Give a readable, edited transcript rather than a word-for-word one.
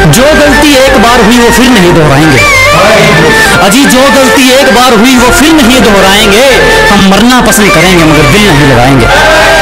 जो गलती एक बार हुई वो फिर नहीं दोहराएंगे। अजी जो गलती एक बार हुई वो फिर नहीं दोहराएंगे। हम मरना पसंद करेंगे मगर दिल नहीं लगाएंगे।